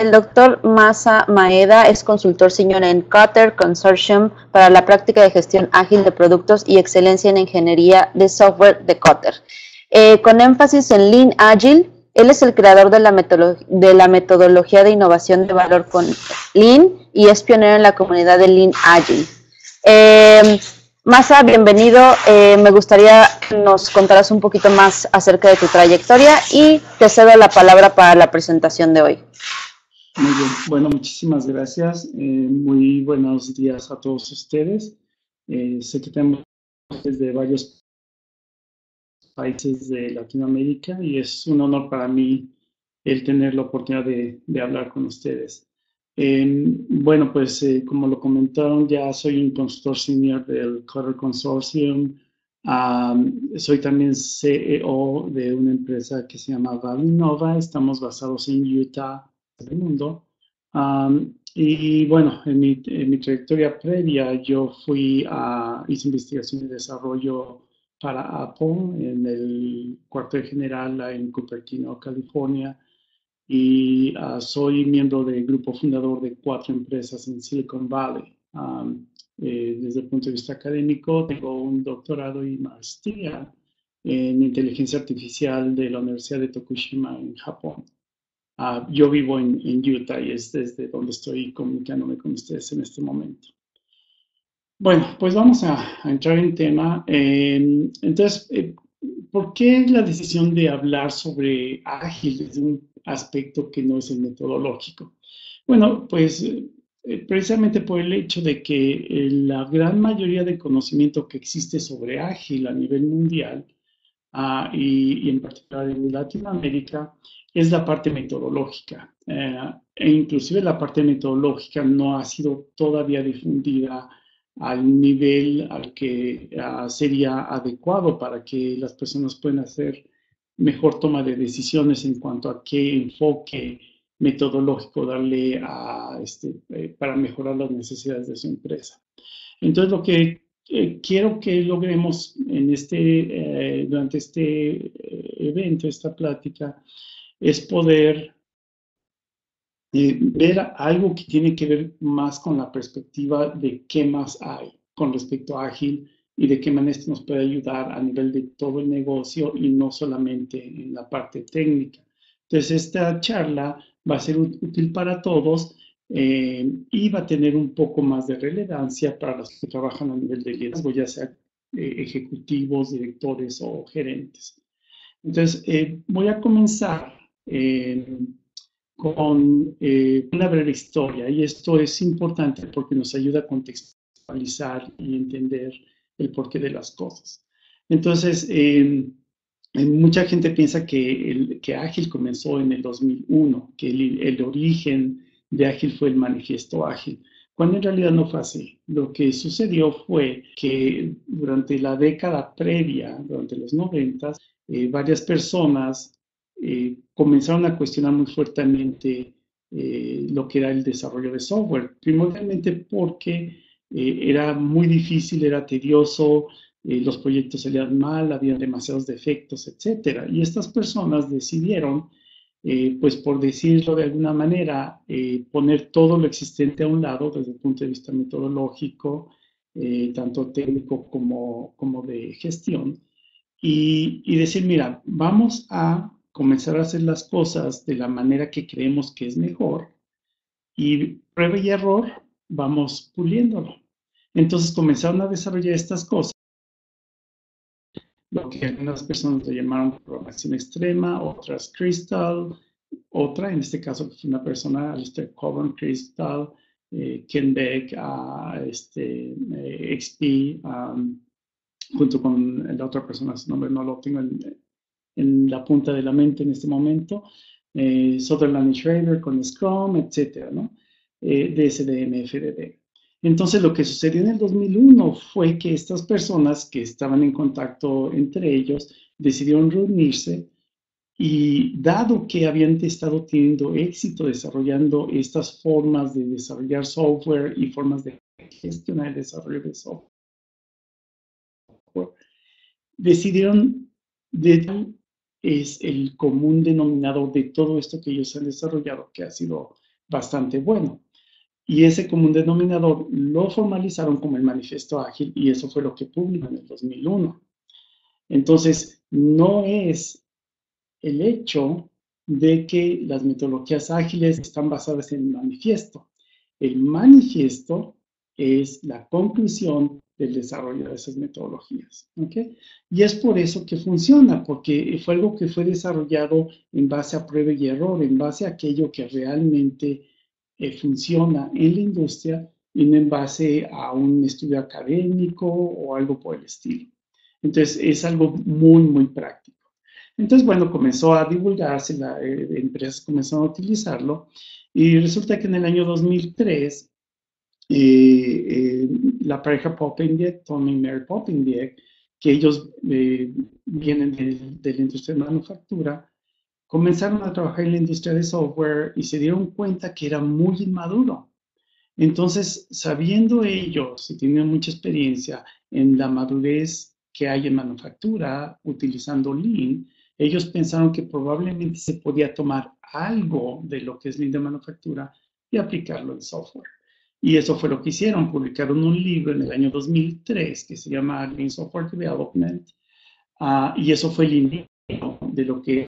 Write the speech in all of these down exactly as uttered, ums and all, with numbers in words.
El doctor Masa Maeda es consultor senior en Kotter Consortium para la práctica de gestión ágil de productos y excelencia en ingeniería de software de Kotter. Eh, con énfasis en Lean Agile, él es el creador de la, de la metodología de innovación de valor con Lean y es pionero en la comunidad de Lean Agile. Eh, Masa, bienvenido. Eh, me gustaría que nos contaras un poquito más acerca de tu trayectoria y te cedo la palabra para la presentación de hoy. Muy bien, bueno, muchísimas gracias. Eh, muy buenos días a todos ustedes. Eh, sé que tenemos desde varios países de Latinoamérica y es un honor para mí el tener la oportunidad de, de hablar con ustedes. Eh, bueno, pues eh, como lo comentaron, ya soy un consultor senior del Kotter Consortium. Um, soy también C E O de una empresa que se llama Valinova. Estamos basados en Utah, del mundo. Um, y bueno, en mi, en mi trayectoria previa yo fui a, hice investigación y desarrollo para Apple en el cuartel general en Cupertino, California. Y uh, soy miembro del grupo fundador de cuatro empresas en Silicon Valley. Um, eh, desde el punto de vista académico, tengo un doctorado y maestría en inteligencia artificial de la Universidad de Tokushima en Japón. Uh, yo vivo en, en Utah y es desde donde estoy comunicándome con ustedes en este momento. Bueno, pues vamos a, a entrar en tema. Eh, entonces, eh, ¿por qué la decisión de hablar sobre ágil desde un aspecto que no es el metodológico? Bueno, pues eh, precisamente por el hecho de que eh, la gran mayoría de conocimiento que existe sobre ágil a nivel mundial uh, y, y en particular en Latinoamérica es la parte metodológica. Eh, e inclusive la parte metodológica no ha sido todavía difundida al nivel al que uh, sería adecuado para que las personas puedan hacer mejor toma de decisiones en cuanto a qué enfoque metodológico darle a, este, eh, para mejorar las necesidades de su empresa. Entonces, lo que eh, quiero que logremos en este, eh, durante este eh, evento, esta plática, es poder Eh, ver algo que tiene que ver más con la perspectiva de qué más hay con respecto a Ágil y de qué manera esto nos puede ayudar a nivel de todo el negocio y no solamente en la parte técnica. Entonces, esta charla va a ser útil para todos eh, y va a tener un poco más de relevancia para los que trabajan a nivel de liderazgo, ya sea eh, ejecutivos, directores o gerentes. Entonces, eh, voy a comenzar eh, con eh, una breve historia, y esto es importante porque nos ayuda a contextualizar y entender el porqué de las cosas. Entonces, eh, mucha gente piensa que, el, que Ágil comenzó en el dos mil uno, que el, el origen de Ágil fue el manifiesto Ágil, cuando en realidad no fue así. Lo que sucedió fue que durante la década previa, durante los noventas, eh, varias personas eh, comenzaron a cuestionar muy fuertemente eh, lo que era el desarrollo de software, primordialmente porque eh, era muy difícil, era tedioso, eh, los proyectos salían mal, había demasiados defectos, etcétera. Y estas personas decidieron, eh, pues por decirlo de alguna manera, eh, poner todo lo existente a un lado desde el punto de vista metodológico, eh, tanto técnico como, como de gestión, y, y decir, mira, vamos a comenzar a hacer las cosas de la manera que creemos que es mejor y prueba y error vamos puliéndolo. Entonces comenzaron a desarrollar estas cosas, lo que algunas personas le llamaron programación extrema, otras Crystal, otra, en este caso fue una persona, Alistair Coburn, Crystal, eh, Ken Beck, uh, este, eh, X P, um, junto con la otra persona, su nombre no lo tengo en, en la punta de la mente en este momento, eh, Sutherland y Schrader con Scrum, etcétera, ¿no? Eh, D S D M, F D D. Entonces, lo que sucedió en el dos mil uno fue que estas personas que estaban en contacto entre ellos decidieron reunirse y dado que habían estado teniendo éxito desarrollando estas formas de desarrollar software y formas de gestionar el desarrollo de software, decidieron de es el común denominador de todo esto que ellos han desarrollado, que ha sido bastante bueno. Y ese común denominador lo formalizaron como el Manifiesto Ágil y eso fue lo que publicó en el dos mil uno. Entonces, no es el hecho de que las metodologías ágiles están basadas en el manifiesto. El manifiesto es la conclusión del desarrollo de esas metodologías. ¿Okay? Y es por eso que funciona, porque fue algo que fue desarrollado en base a prueba y error, en base a aquello que realmente eh, funciona en la industria y no en base a un estudio académico o algo por el estilo. Entonces, es algo muy, muy práctico. Entonces, bueno, comenzó a divulgarse, las eh, empresas comenzaron a utilizarlo y resulta que en el año dos mil tres, eh, eh, la pareja Poppendiek, Tom y Mary Poppendiek, que ellos eh, vienen de, de la industria de manufactura, comenzaron a trabajar en la industria de software y se dieron cuenta que era muy inmaduro. Entonces, sabiendo ellos y teniendo mucha experiencia en la madurez que hay en manufactura, utilizando Lean, ellos pensaron que probablemente se podía tomar algo de lo que es Lean de manufactura y aplicarlo en software. Y eso fue lo que hicieron, publicaron un libro en el año dos mil tres que se llama Lean Software Development, uh, y eso fue el inicio de lo que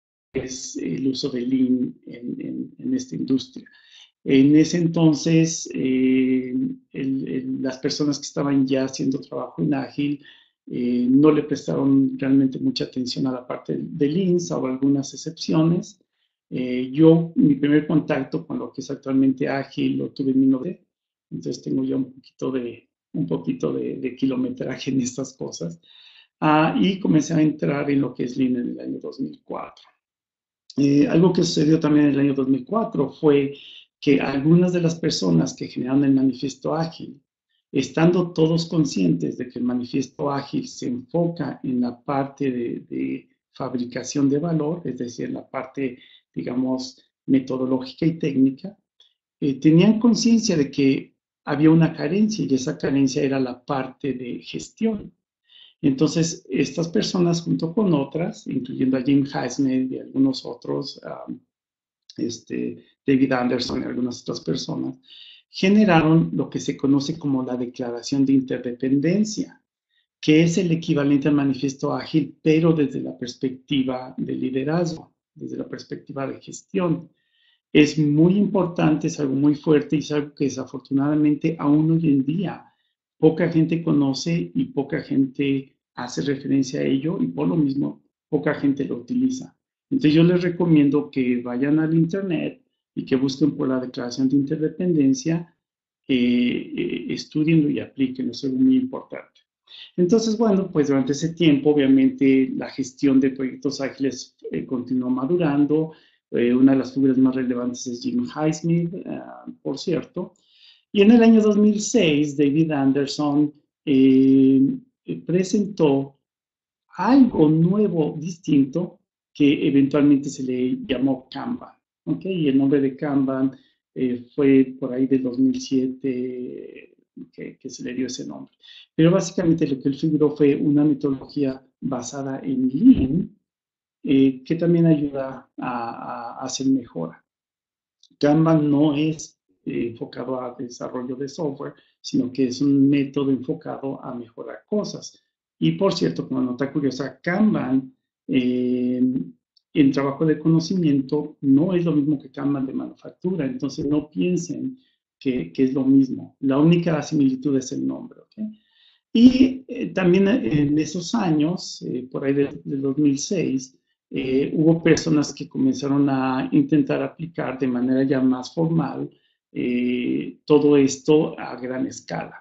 es el uso de Lean en, en, en esta industria. En ese entonces, eh, el, el, las personas que estaban ya haciendo trabajo en Ágil eh, no le prestaron realmente mucha atención a la parte de Lean, salvo algunas excepciones. Eh, yo, mi primer contacto con lo que es actualmente Ágil lo tuve en mil novecientos noventa, entonces tengo ya un poquito de, un poquito de, de kilometraje en estas cosas. Ah, y comencé a entrar en lo que es Lean en el año dos mil cuatro. Eh, algo que sucedió también en el año dos mil cuatro fue que algunas de las personas que generaron el manifiesto ágil, estando todos conscientes de que el manifiesto ágil se enfoca en la parte de, de fabricación de valor, es decir, la parte, digamos, metodológica y técnica, eh, tenían conciencia de que había una carencia y esa carencia era la parte de gestión. Entonces, estas personas junto con otras, incluyendo a Jim Heisman y algunos otros, um, este, David Anderson y algunas otras personas, generaron lo que se conoce como la Declaración de Interdependencia, que es el equivalente al manifiesto ágil, pero desde la perspectiva de liderazgo, desde la perspectiva de gestión. Es muy importante, es algo muy fuerte y es algo que desafortunadamente aún hoy en día poca gente conoce y poca gente hace referencia a ello y por lo mismo poca gente lo utiliza. Entonces yo les recomiendo que vayan al internet y que busquen por la Declaración de Interdependencia, eh, eh, estudienlo y apliquen, eso es muy importante. Entonces, bueno, pues durante ese tiempo obviamente la gestión de proyectos ágiles eh, continuó madurando. Eh, una de las figuras más relevantes es Jim Heisman, uh, por cierto. Y en el año dos mil seis, David Anderson eh, presentó algo nuevo, distinto, que eventualmente se le llamó Kanban. ¿Okay? Y el nombre de Kanban eh, fue por ahí del dos mil siete que, que se le dio ese nombre. Pero básicamente lo que él figuró fue una metodología basada en Lean, eh, que también ayuda a, a hacer mejora. Kanban no es eh, enfocado a desarrollo de software, sino que es un método enfocado a mejorar cosas. Y por cierto, como nota curiosa, Kanban eh, en trabajo de conocimiento no es lo mismo que Kanban de manufactura, entonces no piensen que, que es lo mismo. La única similitud es el nombre. ¿Okay? Y eh, también en esos años, eh, por ahí del de dos mil seis, eh, hubo personas que comenzaron a intentar aplicar de manera ya más formal eh, todo esto a gran escala.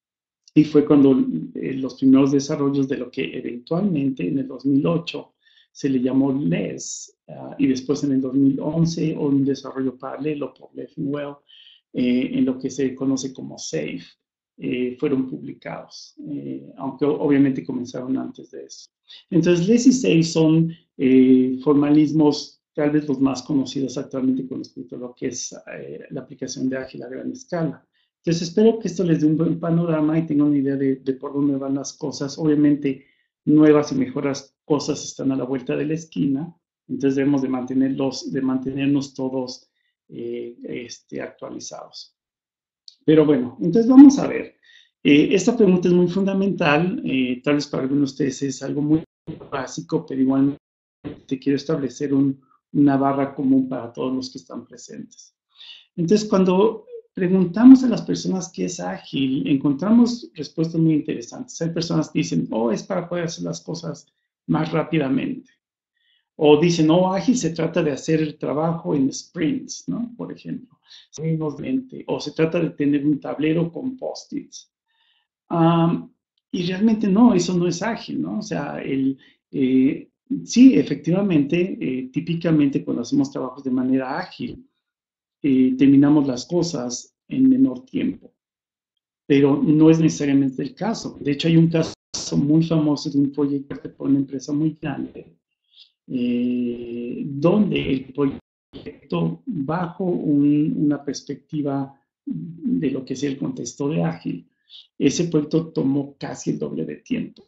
Y fue cuando eh, los primeros desarrollos de lo que eventualmente en el dos mil ocho se le llamó LESS, uh, y después en el dos mil once un desarrollo paralelo por Leffingwell, eh, en lo que se conoce como SAFe, eh, fueron publicados, eh, aunque obviamente comenzaron antes de eso. Entonces, LESS y SAFe son eh, formalismos tal vez los más conocidos actualmente con respecto a lo que es eh, la aplicación de Ágil a gran escala. Entonces, espero que esto les dé un buen panorama y tengan una idea de, de por dónde van las cosas. Obviamente, nuevas y mejoras cosas están a la vuelta de la esquina, entonces debemos de, mantenerlos, de mantenernos todos eh, este, actualizados. Pero bueno, entonces vamos a ver. Eh, esta pregunta es muy fundamental, eh, tal vez para algunos de ustedes es algo muy básico, pero igualmente quiero establecer un, una barra común para todos los que están presentes. Entonces, cuando preguntamos a las personas qué es ágil, encontramos respuestas muy interesantes. Hay personas que dicen, oh, es para poder hacer las cosas más rápidamente. O dicen, no, ágil se trata de hacer el trabajo en sprints, ¿no? Por ejemplo. O se trata de tener un tablero con post-its. Um, y realmente no, eso no es ágil, ¿no? O sea, el, eh, sí, efectivamente, eh, típicamente cuando hacemos trabajos de manera ágil, eh, terminamos las cosas en menor tiempo, pero no es necesariamente el caso. De hecho, hay un caso muy famoso de un proyecto por una empresa muy grande, eh, donde el proyecto, bajo un, una perspectiva de lo que es el contexto de ágil, ese proyecto tomó casi el doble de tiempo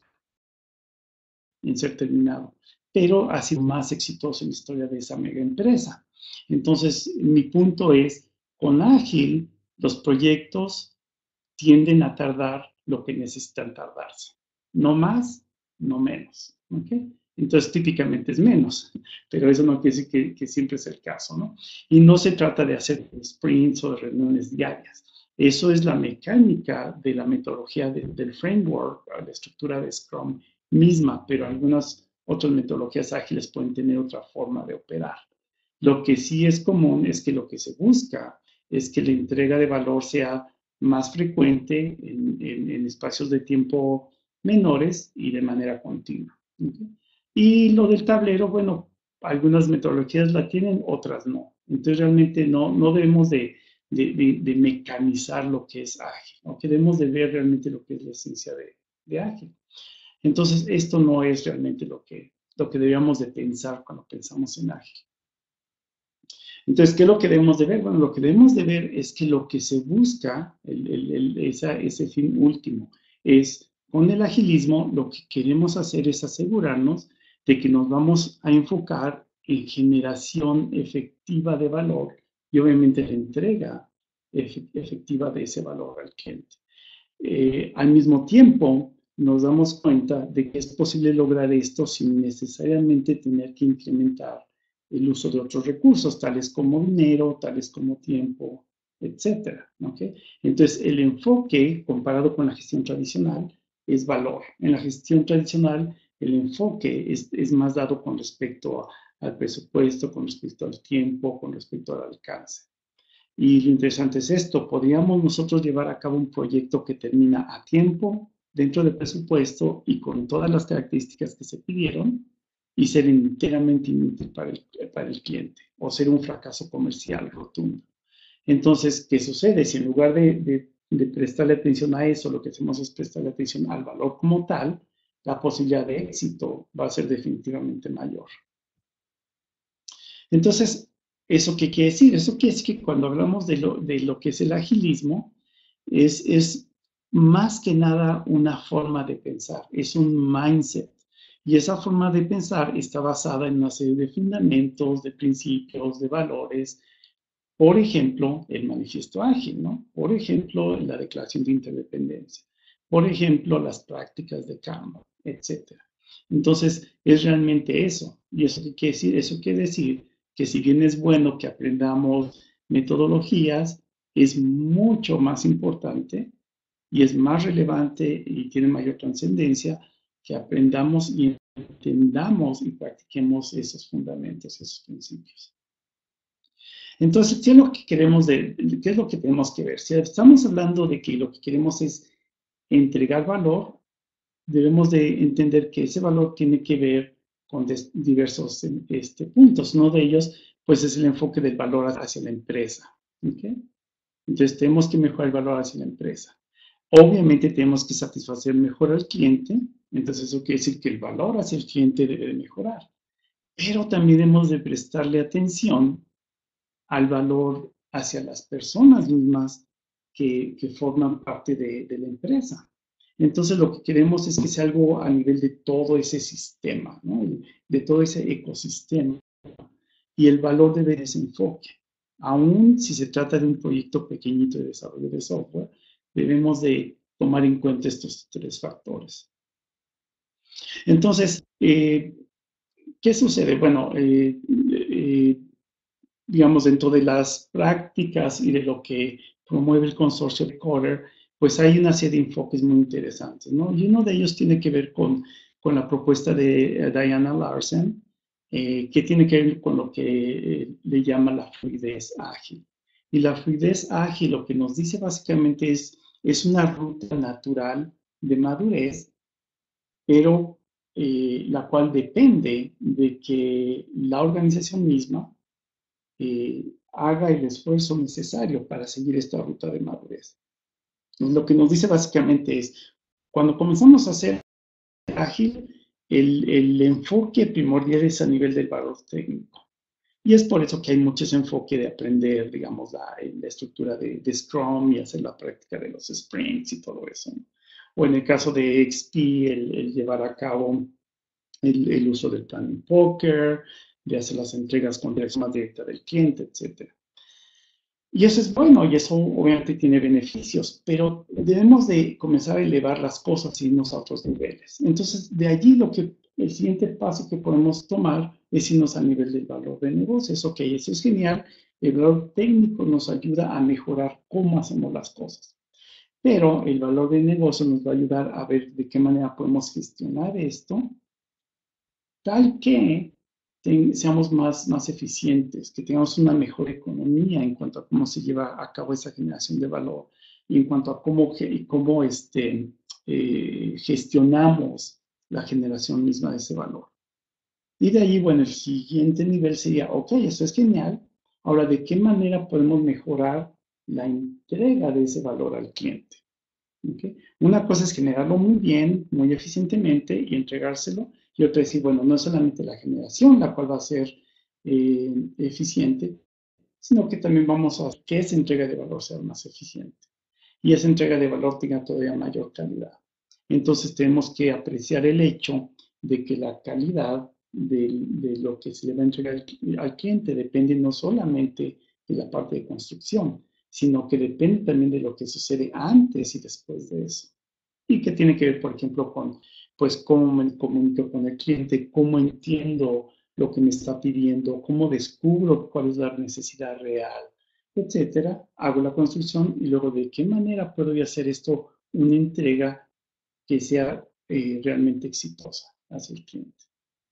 en ser terminado, pero ha sido más exitoso en la historia de esa mega empresa. Entonces, mi punto es, con ágil, los proyectos tienden a tardar lo que necesitan tardarse. No más, no menos. ¿Okay? Entonces, típicamente es menos, pero eso no quiere decir que, que siempre es el caso, ¿no? Y no se trata de hacer sprints o de reuniones diarias. Eso es la mecánica de la metodología de, del framework, la estructura de Scrum misma, pero algunas otras metodologías ágiles pueden tener otra forma de operar. Lo que sí es común es que lo que se busca es que la entrega de valor sea más frecuente en, en, en espacios de tiempo menores y de manera continua. ¿Okay? Y lo del tablero, bueno, algunas metodologías la tienen, otras no. Entonces realmente no, no debemos de, de, de, de mecanizar lo que es ágil, ¿no? Debemos de ver realmente lo que es la esencia de, de ágil. Entonces esto no es realmente lo que, lo que debíamos de pensar cuando pensamos en ágil. Entonces, ¿qué es lo que debemos de ver? Bueno, lo que debemos de ver es que lo que se busca, el, el, el, esa, ese fin último, es con el agilismo lo que queremos hacer es asegurarnos de que nos vamos a enfocar en generación efectiva de valor y obviamente la entrega efectiva de ese valor al cliente. Eh, al mismo tiempo, nos damos cuenta de que es posible lograr esto sin necesariamente tener que incrementar el uso de otros recursos, tales como dinero, tales como tiempo, etcétera. ¿Okay? Entonces, el enfoque, comparado con la gestión tradicional, es valor. En la gestión tradicional, el enfoque es, es más dado con respecto a, al presupuesto, con respecto al tiempo, con respecto al alcance. Y lo interesante es esto, podríamos nosotros llevar a cabo un proyecto que termina a tiempo, dentro del presupuesto y con todas las características que se pidieron, y ser enteramente inútil para el, para el cliente o ser un fracaso comercial rotundo. Entonces, ¿qué sucede? Si en lugar de, de, de prestarle atención a eso, lo que hacemos es prestarle atención al valor como tal, la posibilidad de éxito va a ser definitivamente mayor. Entonces, ¿eso qué quiere decir? Eso quiere decir que cuando hablamos de lo, de lo que es el agilismo, es, es más que nada una forma de pensar, es un mindset. Y esa forma de pensar está basada en una serie de fundamentos, de principios, de valores. Por ejemplo, el manifiesto ágil, ¿no? Por ejemplo, la declaración de interdependencia. Por ejemplo, las prácticas de Kanban, etcétera. Entonces, es realmente eso. ¿Y eso qué quiere decir? Eso quiere decir que si bien es bueno que aprendamos metodologías, es mucho más importante y es más relevante y tiene mayor trascendencia que aprendamos y entendamos y practiquemos esos fundamentos, esos principios. Entonces, ¿qué es lo que queremos de, qué es lo que tenemos que ver? Si estamos hablando de que lo que queremos es entregar valor, debemos de entender que ese valor tiene que ver con diversos este, puntos. Uno de ellos, pues, es el enfoque del valor hacia la empresa. ¿Okay? Entonces, tenemos que mejorar el valor hacia la empresa. Obviamente tenemos que satisfacer mejor al cliente, entonces eso quiere decir que el valor hacia el cliente debe de mejorar. Pero también debemos de prestarle atención al valor hacia las personas mismas que, que forman parte de, de la empresa. Entonces lo que queremos es que sea algo a nivel de todo ese sistema, ¿no? De todo ese ecosistema. Y el valor debe de ese enfoque. Aún si se trata de un proyecto pequeñito de desarrollo de software, debemos de tomar en cuenta estos tres factores. Entonces, eh, ¿qué sucede? Bueno, eh, eh, digamos, dentro de las prácticas y de lo que promueve el consorcio de Coder, pues hay una serie de enfoques muy interesantes, ¿no? Y uno de ellos tiene que ver con, con la propuesta de Diana Larsen, eh, que tiene que ver con lo que eh, le llama la fluidez ágil. Y la fluidez ágil lo que nos dice básicamente es, es una ruta natural de madurez, pero eh, la cual depende de que la organización misma eh, haga el esfuerzo necesario para seguir esta ruta de madurez. Lo que nos dice básicamente es, cuando comenzamos a ser ágil, el, el enfoque primordial es a nivel del valor técnico. Y es por eso que hay mucho ese enfoque de aprender, digamos, la, la estructura de, de Scrum y hacer la práctica de los sprints y todo eso, ¿no? O en el caso de X P, el, el llevar a cabo el, el, uso del planning poker, de hacer las entregas con dirección más directa del cliente, etcétera. Y eso es bueno y eso obviamente tiene beneficios, pero debemos de comenzar a elevar las cosas y irnos a otros niveles. Entonces, de allí lo que el siguiente paso que podemos tomar es irnos al nivel del valor de negocios. Ok, eso es genial. El valor técnico nos ayuda a mejorar cómo hacemos las cosas. Pero el valor de negocio nos va a ayudar a ver de qué manera podemos gestionar esto, tal que ten, seamos más, más eficientes, que tengamos una mejor economía en cuanto a cómo se lleva a cabo esa generación de valor y en cuanto a cómo, cómo este, eh, gestionamos la generación misma de ese valor. Y de ahí, bueno, el siguiente nivel sería, ok, eso es genial. Ahora, ¿de qué manera podemos mejorar la entrega de ese valor al cliente? ¿Okay? Una cosa es generarlo muy bien, muy eficientemente y entregárselo. Y otra es decir, bueno, no es solamente la generación la cual va a ser eh, eficiente, sino que también vamos a hacer que esa entrega de valor sea más eficiente y esa entrega de valor tenga todavía mayor calidad. Entonces tenemos que apreciar el hecho de que la calidad de, de lo que se le va a entregar al, al cliente depende no solamente de la parte de construcción, sino que depende también de lo que sucede antes y después de eso. Y que tiene que ver, por ejemplo, con pues cómo me comunico con el cliente, cómo entiendo lo que me está pidiendo, cómo descubro cuál es la necesidad real, etcétera. Hago la construcción y luego de qué manera puedo hacer esto una entrega que sea eh, realmente exitosa hacia el cliente.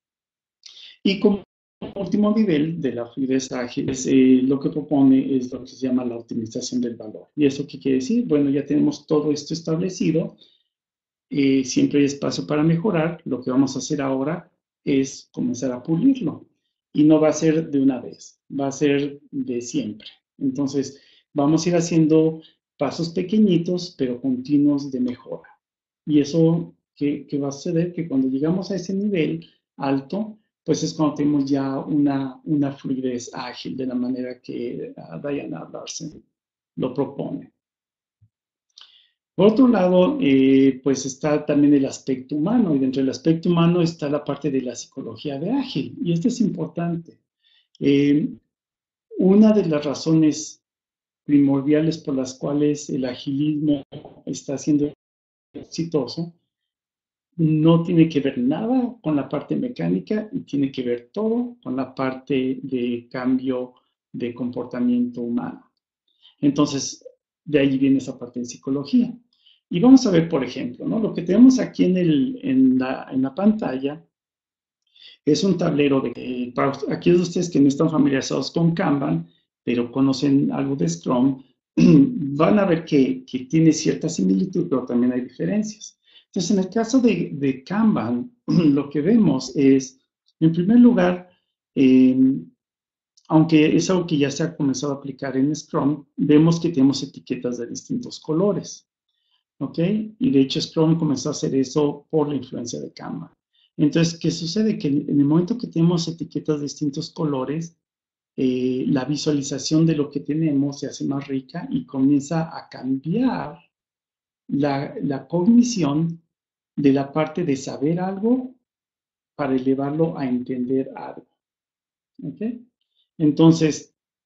Y como último nivel de la fluidez ágil, es, eh, lo que propone es lo que se llama la optimización del valor. ¿Y eso qué quiere decir? Bueno, ya tenemos todo esto establecido, eh, siempre hay espacio para mejorar. Lo que vamos a hacer ahora es comenzar a pulirlo. Y no va a ser de una vez, va a ser de siempre. Entonces, vamos a ir haciendo pasos pequeñitos, pero continuos de mejora. Y eso, ¿qué, qué va a suceder? Que cuando llegamos a ese nivel alto, pues es cuando tenemos ya una, una fluidez ágil de la manera que uh, Diana Larsen lo propone. Por otro lado, eh, pues está también el aspecto humano, y dentro del aspecto humano está la parte de la psicología de ágil, y esto es importante. Eh, una de las razones primordiales por las cuales el agilismo está siendo exitoso no tiene que ver nada con la parte mecánica y tiene que ver todo con la parte de cambio de comportamiento humano. Entonces, de ahí viene esa parte de psicología. Y vamos a ver, por ejemplo, ¿no? Lo que tenemos aquí en, el, en, la, en la pantalla es un tablero de, para aquellos de ustedes que no están familiarizados con Kanban, pero conocen algo de Scrum, van a ver que, que tiene cierta similitud, pero también hay diferencias. Entonces, en el caso de, de Kanban, lo que vemos es, en primer lugar, eh, aunque es algo que ya se ha comenzado a aplicar en Scrum, vemos que tenemos etiquetas de distintos colores, ¿ok? Y de hecho Scrum comenzó a hacer eso por la influencia de Kanban. Entonces, ¿qué sucede? Que en el momento que tenemos etiquetas de distintos colores, eh, la visualización de lo que tenemos se hace más rica y comienza a cambiar la, la cognición de la parte de saber algo para elevarlo a entender algo, ¿ok? Entonces,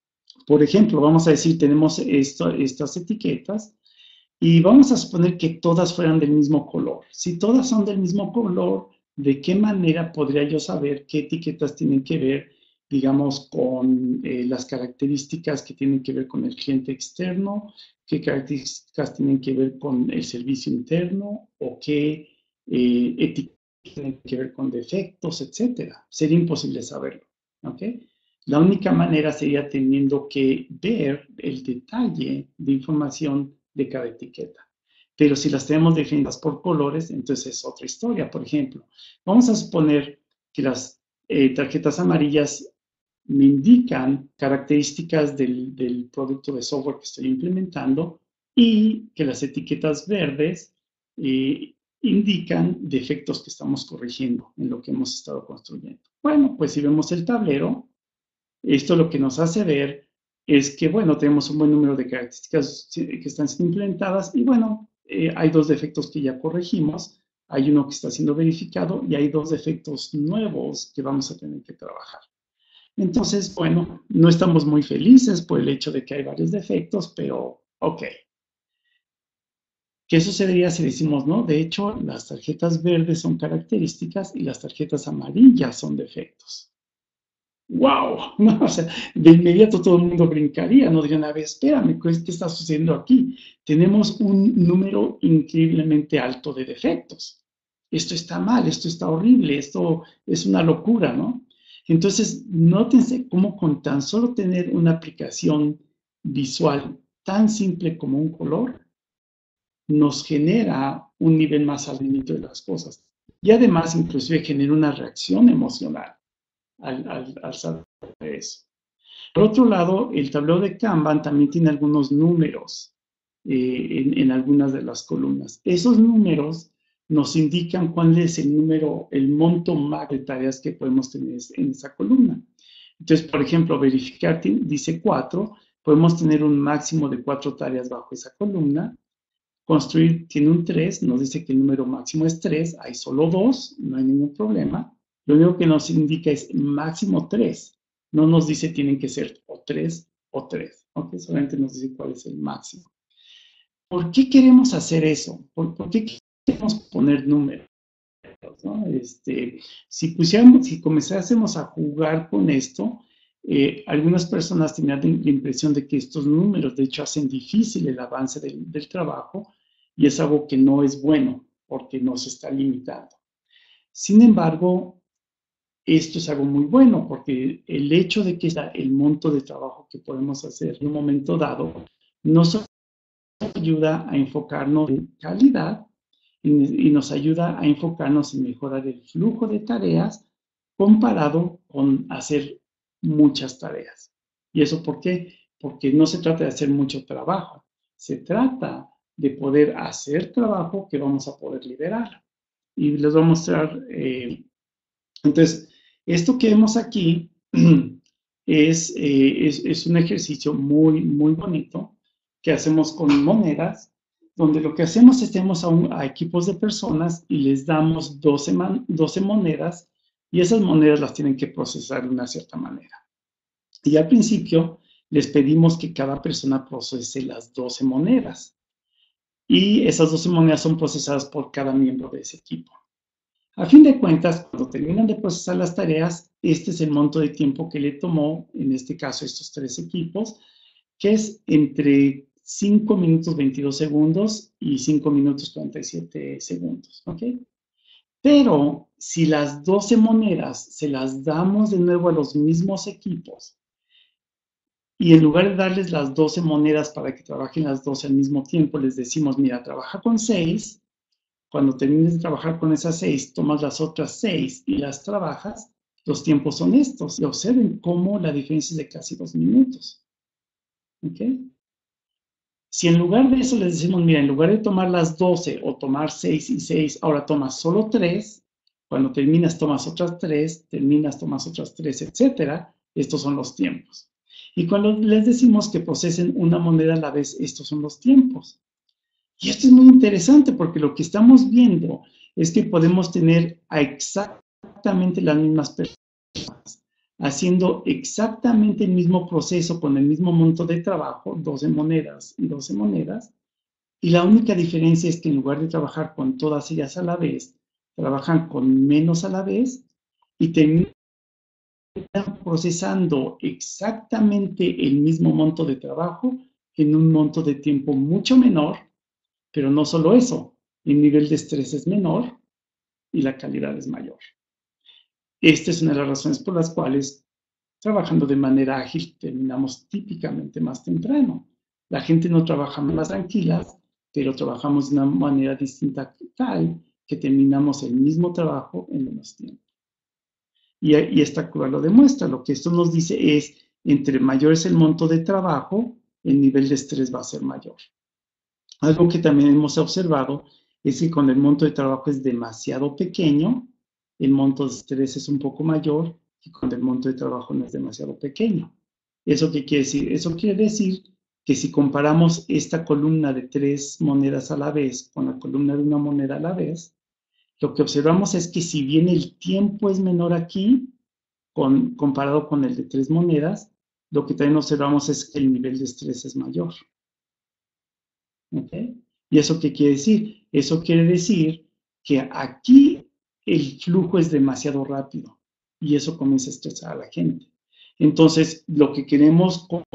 Por ejemplo, vamos a decir, tenemos esto, estas etiquetas y vamos a suponer que todas fueran del mismo color. Si todas son del mismo color, ¿de qué manera podría yo saber qué etiquetas tienen que ver, digamos, con eh, las características que tienen que ver con el cliente externo, qué características tienen que ver con el servicio interno o qué eh, etiquetas tienen que ver con defectos, etcétera? Sería imposible saberlo, ¿ok? La única manera sería teniendo que ver el detalle de información de cada etiqueta. Pero si las tenemos definidas por colores, entonces es otra historia. Por ejemplo, vamos a suponer que las eh, tarjetas amarillas me indican características del, del producto de software que estoy implementando y que las etiquetas verdes eh, indican defectos que estamos corrigiendo en lo que hemos estado construyendo. Bueno, pues si vemos el tablero, esto lo que nos hace ver es que, bueno, tenemos un buen número de características que están siendo implementadas y, bueno, eh, hay dos defectos que ya corregimos, hay uno que está siendo verificado y hay dos defectos nuevos que vamos a tener que trabajar. Entonces, bueno, no estamos muy felices por el hecho de que hay varios defectos, pero ok. ¿Qué sucedería si decimos, no? De hecho, las tarjetas verdes son características y las tarjetas amarillas son defectos. ¡Wow! ¿No? O sea, de inmediato todo el mundo brincaría, no dirían, a ver, espérame, ¿qué está sucediendo aquí? Tenemos un número increíblemente alto de defectos. Esto está mal, esto está horrible, esto es una locura, ¿no? Entonces, nótense cómo con tan solo tener una aplicación visual tan simple como un color, nos genera un nivel más alto de las cosas. Y además, inclusive, genera una reacción emocional al, al, al saber eso. Por otro lado, el tablero de Kanban también tiene algunos números eh, en, en algunas de las columnas. Esos números nos indican cuál es el número, el monto más de tareas que podemos tener en esa columna. Entonces, por ejemplo, verificar dice cuatro, podemos tener un máximo de cuatro tareas bajo esa columna. Construir tiene un tres, nos dice que el número máximo es tres, hay solo dos, no hay ningún problema. Lo único que nos indica es máximo tres, no nos dice tienen que ser o tres o tres, ¿ok? Solamente nos dice cuál es el máximo. ¿Por qué queremos hacer eso? ¿Por, por qué queremos poner números? ¿No? Este, si, pusiéramos, si comenzásemos a jugar con esto, eh, algunas personas tenían la impresión de que estos números de hecho hacen difícil el avance del, del trabajo y es algo que no es bueno porque nos está limitando. Sin embargo, esto es algo muy bueno porque el hecho de que el monto de trabajo que podemos hacer en un momento dado nos ayuda a enfocarnos en calidad y nos ayuda a enfocarnos en mejorar el flujo de tareas comparado con hacer muchas tareas. ¿Y eso por qué? Porque no se trata de hacer mucho trabajo, se trata de poder hacer trabajo que vamos a poder liberar. Y les voy a mostrar, eh, entonces, esto que vemos aquí es, eh, es, es un ejercicio muy, muy bonito que hacemos con monedas, donde lo que hacemos es tenemos a, un, a equipos de personas y les damos doce, man, doce monedas y esas monedas las tienen que procesar de una cierta manera. Y al principio les pedimos que cada persona procese las doce monedas y esas doce monedas son procesadas por cada miembro de ese equipo. A fin de cuentas, cuando terminan de procesar las tareas, este es el monto de tiempo que le tomó, en este caso, estos tres equipos, que es entre cinco minutos veintidós segundos y cinco minutos cuarenta y siete segundos, ¿ok? Pero si las doce monedas se las damos de nuevo a los mismos equipos y en lugar de darles las doce monedas para que trabajen las doce al mismo tiempo, les decimos, mira, trabaja con seis, cuando termines de trabajar con esas seis, tomas las otras seis y las trabajas, los tiempos son estos. Y observen cómo la diferencia es de casi dos minutos. ¿Ok? Si en lugar de eso les decimos, mira, en lugar de tomar las doce o tomar seis y seis, ahora tomas solo tres, cuando terminas tomas otras tres, terminas tomas otras tres, etcétera, estos son los tiempos. Y cuando les decimos que procesen una moneda a la vez, estos son los tiempos. Y esto es muy interesante porque lo que estamos viendo es que podemos tener a exactamente las mismas personas haciendo exactamente el mismo proceso con el mismo monto de trabajo, doce monedas y doce monedas, y la única diferencia es que en lugar de trabajar con todas ellas a la vez, trabajan con menos a la vez y terminan procesando exactamente el mismo monto de trabajo en un monto de tiempo mucho menor, pero no solo eso, el nivel de estrés es menor y la calidad es mayor. Esta es una de las razones por las cuales trabajando de manera ágil terminamos típicamente más temprano. La gente no trabaja más tranquilas, pero trabajamos de una manera distinta tal que terminamos el mismo trabajo en menos tiempo. Y, y esta curva lo demuestra. Lo que esto nos dice es, entre mayor es el monto de trabajo, el nivel de estrés va a ser mayor. Algo que también hemos observado es que cuando el monto de trabajo es demasiado pequeño, el monto de estrés es un poco mayor que cuando el monto de trabajo no es demasiado pequeño. ¿Eso qué quiere decir? Eso quiere decir que si comparamos esta columna de tres monedas a la vez con la columna de una moneda a la vez, lo que observamos es que si bien el tiempo es menor aquí, con, comparado con el de tres monedas, lo que también observamos es que el nivel de estrés es mayor. ¿Ok? ¿Y eso qué quiere decir? Eso quiere decir que aquí el flujo es demasiado rápido y eso comienza a estresar a la gente. Entonces, lo que queremos con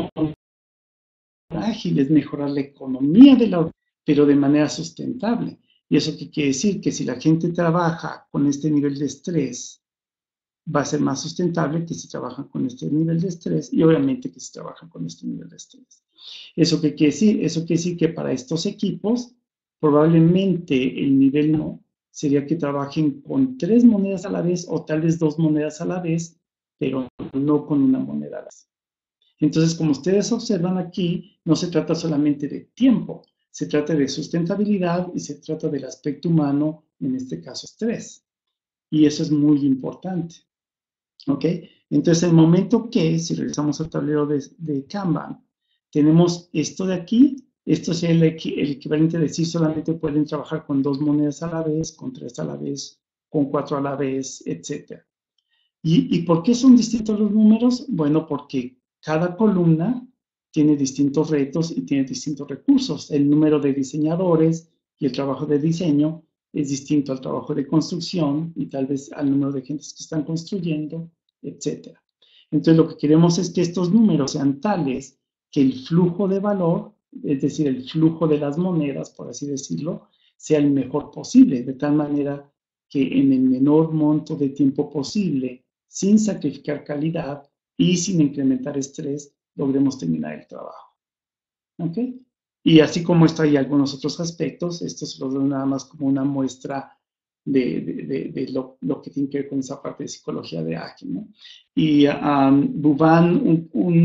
ágil es mejorar la economía de la, pero de manera sustentable. ¿Y eso qué quiere decir? Que si la gente trabaja con este nivel de estrés, va a ser más sustentable que si trabajan con este nivel de estrés y obviamente que si trabajan con este nivel de estrés. ¿Eso qué quiere decir? Eso quiere decir que para estos equipos probablemente el nivel no sería que trabajen con tres monedas a la vez o tal vez dos monedas a la vez, pero no con una moneda a la vez. Entonces, como ustedes observan aquí, no se trata solamente de tiempo, se trata de sustentabilidad y se trata del aspecto humano, en este caso estrés. Y eso es muy importante. ¿Ok? Entonces, el momento que, si regresamos al tablero de, de Kanban, tenemos esto de aquí, esto es el, el equivalente de decir solamente pueden trabajar con dos monedas a la vez, con tres a la vez, con cuatro a la vez, etcétera. ¿Y, ¿Y por qué son distintos los números? Bueno, porque cada columna tiene distintos retos y tiene distintos recursos. El número de diseñadores y el trabajo de diseño es distinto al trabajo de construcción y tal vez al número de gentes que están construyendo, etcétera. Entonces, lo que queremos es que estos números sean tales que el flujo de valor, es decir, el flujo de las monedas, por así decirlo, sea el mejor posible, de tal manera que en el menor monto de tiempo posible, sin sacrificar calidad y sin incrementar estrés, logremos terminar el trabajo. ¿Ok? Y así como esto hay algunos otros aspectos, esto se los doy nada más como una muestra de, de, de, de lo, lo, que tiene que ver con esa parte de psicología de ágil, ¿no? Y um, Bhuvan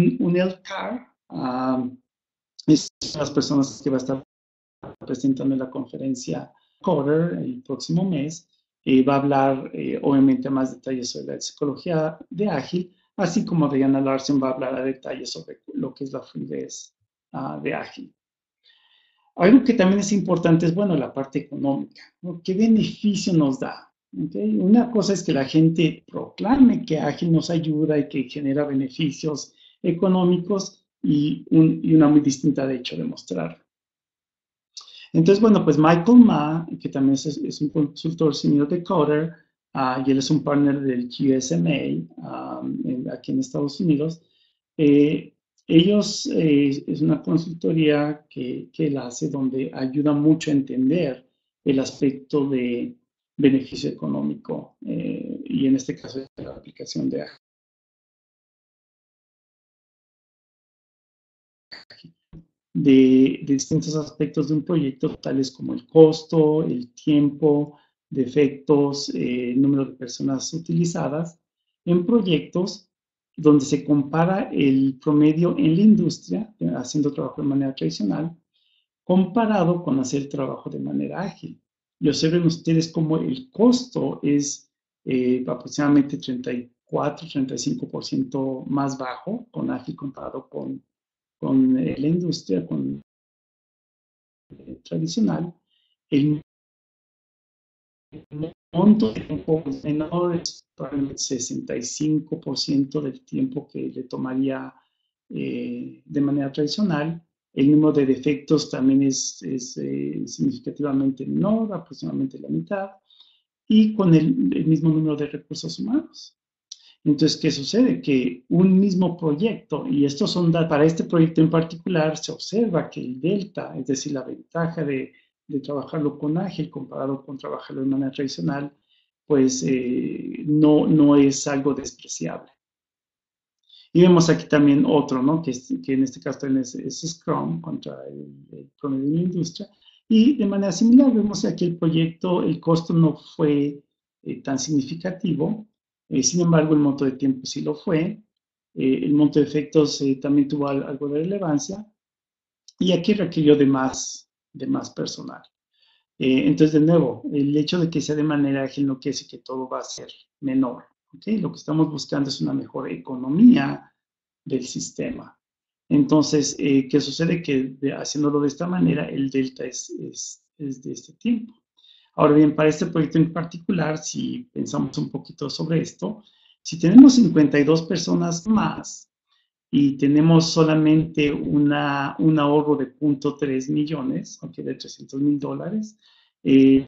Unelkar um, es una de las personas que va a estar presentando en la conferencia Coder el próximo mes. Eh, va a hablar, eh, obviamente, a más detalles sobre la psicología de ágil, así como Diana Larsen va a hablar a detalle sobre lo que es la fluidez uh, de ágil. Algo que también es importante es, bueno, la parte económica, ¿no? ¿Qué beneficio nos da? ¿Okay? Una cosa es que la gente proclame que ágil nos ayuda y que genera beneficios económicos y, un, y una muy distinta, de hecho, demostrarlo. Entonces, bueno, pues Michael Ma, que también es, es un consultor senior de Coder, uh, y él es un partner del G S M A um, en, aquí en Estados Unidos. Eh, ellos, eh, es una consultoría que, que él hace donde ayuda mucho a entender el aspecto de beneficio económico eh, y en este caso la aplicación de De, de, distintos aspectos de un proyecto, tales como el costo, el tiempo, defectos, eh, el número de personas utilizadas, en proyectos donde se compara el promedio en la industria, haciendo trabajo de manera tradicional, comparado con hacer el trabajo de manera ágil. Y observen ustedes cómo el costo es eh, aproximadamente treinta y cuatro, treinta y cinco por ciento más bajo con ágil comparado con con eh, la industria, con eh, tradicional, el monto de tiempo es menor, probablemente sesenta y cinco por ciento del tiempo que le tomaría eh, de manera tradicional. El número de defectos también es, es eh, significativamente menor, aproximadamente la mitad, y con el, el mismo número de recursos humanos. Entonces, ¿qué sucede? Que un mismo proyecto, y estos son para este proyecto en particular, se observa que el delta, es decir, la ventaja de, de trabajarlo con Ágil comparado con trabajarlo de manera tradicional, pues eh, no, no es algo despreciable. Y vemos aquí también otro, ¿no? Que, es, que en este caso es, es Scrum contra el, el promedio de la industria. Y de manera similar, vemos aquí el proyecto, el costo no fue eh, tan significativo, eh, sin embargo, el monto de tiempo sí lo fue. Eh, el monto de efectos eh, también tuvo algo de relevancia. Y aquí requirió de más, de más personal. Eh, entonces, de nuevo, el hecho de que sea de manera ágil no quiere decir que todo va a ser menor. ¿Okay? Lo que estamos buscando es una mejor economía del sistema. Entonces, eh, ¿qué sucede? Que de, haciéndolo de esta manera, el delta es, es, es de este tiempo. Ahora bien, para este proyecto en particular, si pensamos un poquito sobre esto, si tenemos cincuenta y dos personas más y tenemos solamente una, un ahorro de cero punto tres millones, aunque de trescientos mil dólares, eh,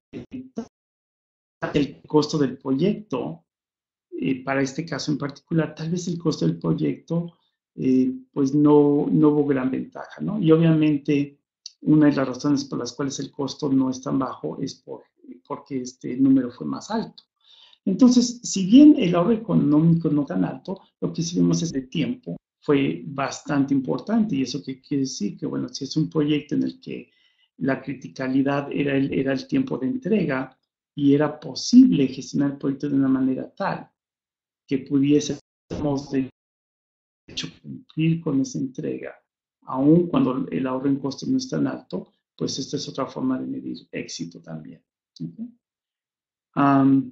el costo del proyecto, eh, para este caso en particular, tal vez el costo del proyecto, eh, pues no, no hubo gran ventaja, ¿no? Y obviamente una de las razones por las cuales el costo no es tan bajo es por, porque este número fue más alto. Entonces, si bien el ahorro económico no tan alto, lo que sí vemos es el tiempo fue bastante importante. Y eso que quiere decir que, bueno, si es un proyecto en el que la criticalidad era el, era el tiempo de entrega y era posible gestionar el proyecto de una manera tal que pudiésemos, de hecho, cumplir con esa entrega, aun cuando el ahorro en costos no es tan alto, pues esta es otra forma de medir éxito también. ¿Okay? Um,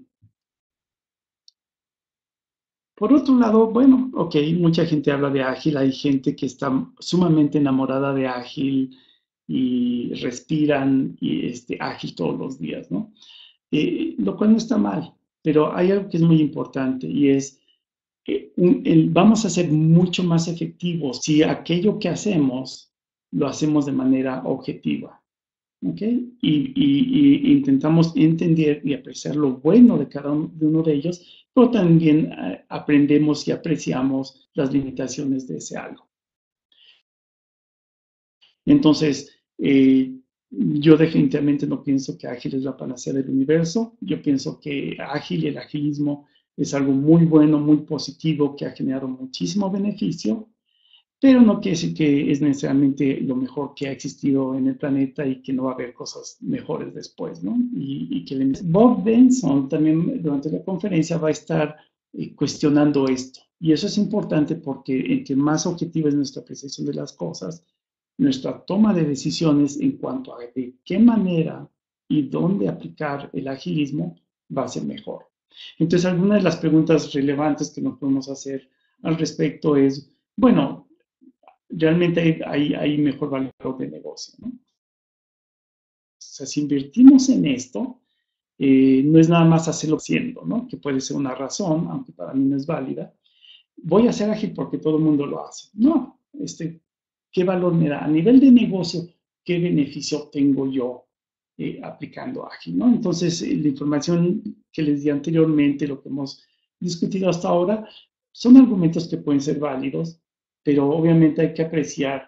Por otro lado, bueno, ok, mucha gente habla de Ágil, hay gente que está sumamente enamorada de Ágil y respiran y este, Ágil todos los días, ¿no? Eh, lo cual no está mal, pero hay algo que es muy importante y es, eh, un, el, vamos a ser mucho más efectivos si aquello que hacemos lo hacemos de manera objetiva. ¿Okay? Y, y, y, intentamos entender y apreciar lo bueno de cada uno de, uno de ellos, pero también eh, aprendemos y apreciamos las limitaciones de ese algo. Entonces, eh, yo definitivamente no pienso que Ágil es la panacea del universo. Yo pienso que Ágil y el agilismo es algo muy bueno, muy positivo, que ha generado muchísimo beneficio, pero no quiere decir que es necesariamente lo mejor que ha existido en el planeta y que no va a haber cosas mejores después, ¿no? Y, y que Bob Benson también durante la conferencia va a estar eh, cuestionando esto. Y eso es importante porque entre más objetiva es nuestra apreciación de las cosas, nuestra toma de decisiones en cuanto a de qué manera y dónde aplicar el agilismo va a ser mejor. Entonces, algunas de las preguntas relevantes que nos podemos hacer al respecto es, bueno, realmente hay, hay, hay mejor valor de negocio, ¿no? O sea, si invertimos en esto, eh, no es nada más hacerlo siendo, ¿no? Que puede ser una razón, aunque para mí no es válida. Voy a ser ágil porque todo el mundo lo hace. No, este, ¿qué valor me da? A nivel de negocio, ¿qué beneficio tengo yo eh, aplicando ágil, ¿no? Entonces, eh, la información que les di anteriormente, lo que hemos discutido hasta ahora, son argumentos que pueden ser válidos, pero obviamente hay que apreciar